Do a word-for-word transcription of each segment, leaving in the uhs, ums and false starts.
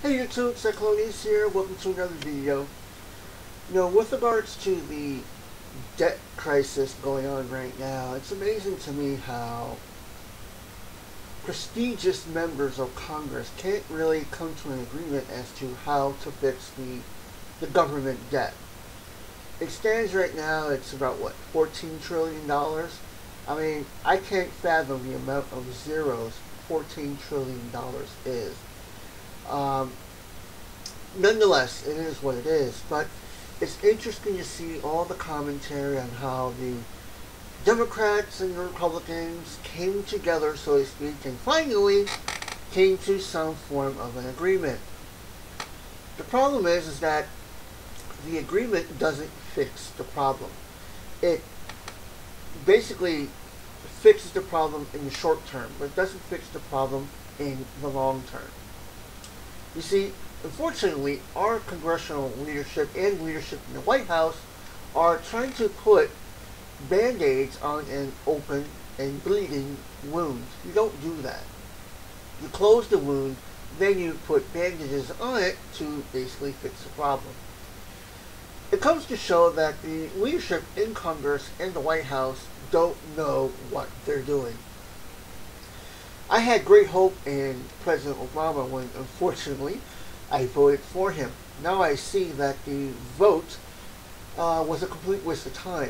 Hey YouTube, Cyclonies here. Welcome to another video. You know, with regards to the debt crisis going on right now, it's amazing to me how prestigious members of Congress can't really come to an agreement as to how to fix the, the government debt. It stands right now, it's about what, fourteen trillion dollars? I mean, I can't fathom the amount of zeros fourteen trillion dollars is. Um, nonetheless, it is what it is, but it's interesting to see all the commentary on how the Democrats and the Republicans came together, so to speak, and finally came to some form of an agreement. The problem is, is that the agreement doesn't fix the problem. It basically fixes the problem in the short term, but it doesn't fix the problem in the long term. You see, unfortunately, our congressional leadership and leadership in the White House are trying to put band-aids on an open and bleeding wound. You don't do that. You close the wound, then you put bandages on it to basically fix the problem. It comes to show that the leadership in Congress and the White House don't know what they're doing. I had great hope in President Obama when, unfortunately, I voted for him. Now I see that the vote uh, was a complete waste of time.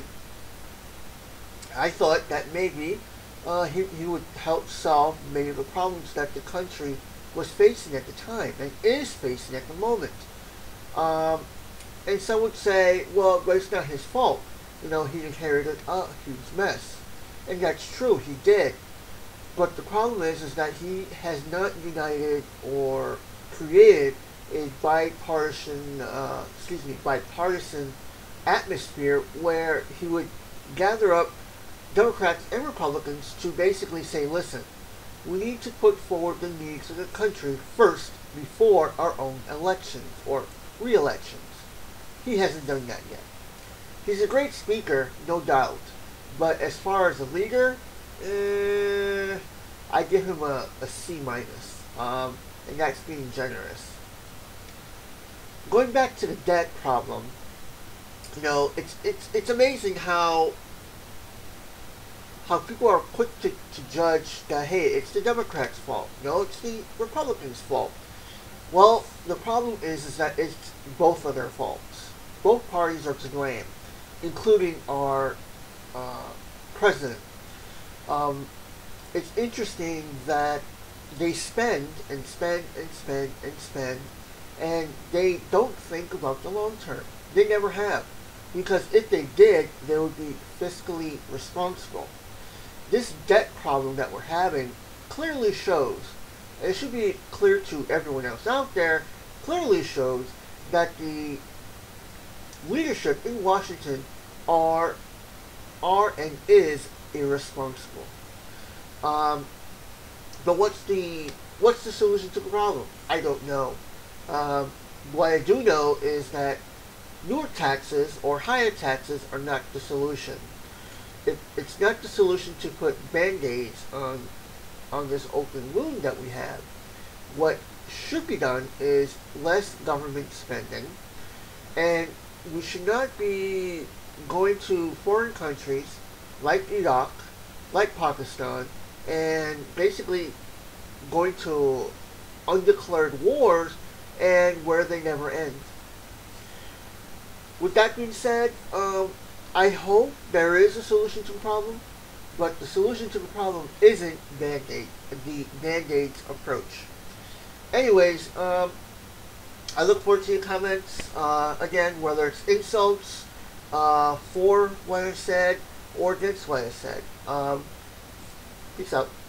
I thought that maybe uh, he, he would help solve many of the problems that the country was facing at the time and is facing at the moment. Um, and some would say, well, but it's not his fault. You know, he inherited a huge mess. And that's true, he did. But the problem is, is that he has not united or created a bipartisan, uh, excuse me, bipartisan atmosphere where he would gather up Democrats and Republicans to basically say, listen, we need to put forward the needs of the country first before our own elections or re-elections. He hasn't done that yet. He's a great speaker, no doubt, but as far as a leader, eh, I give him a, a C minus, um, and that's being generous. Going back to the debt problem, you know, it's it's it's amazing how how people are quick to, to judge that, hey, it's the Democrats' fault. No, it's the Republicans' fault. Well, the problem is is that it's both of their faults. Both parties are to blame, including our uh, president. Um, it's interesting that they spend and spend and spend and spend, and they don't think about the long term. They never have. Because if they did, they would be fiscally responsible. This debt problem that we're having clearly shows, and it should be clear to everyone else out there, clearly shows that the leadership in Washington are, are and is irresponsible. Um, but what's the what's the solution to the problem? I don't know. Um, what I do know is that newer taxes or higher taxes are not the solution. It, it's not the solution to put band-aids on on this open wound that we have. What should be done is less government spending, and we should not be going to foreign countries like Iraq, like Pakistan, and basically going to undeclared wars and where they never end. With that being said, um, I hope there is a solution to the problem, but the solution to the problem isn't Band-Aid, the Band-Aids approach. Anyways, um, I look forward to your comments, uh, again, whether it's insults uh, for what I said or against what I said. Um, peace out.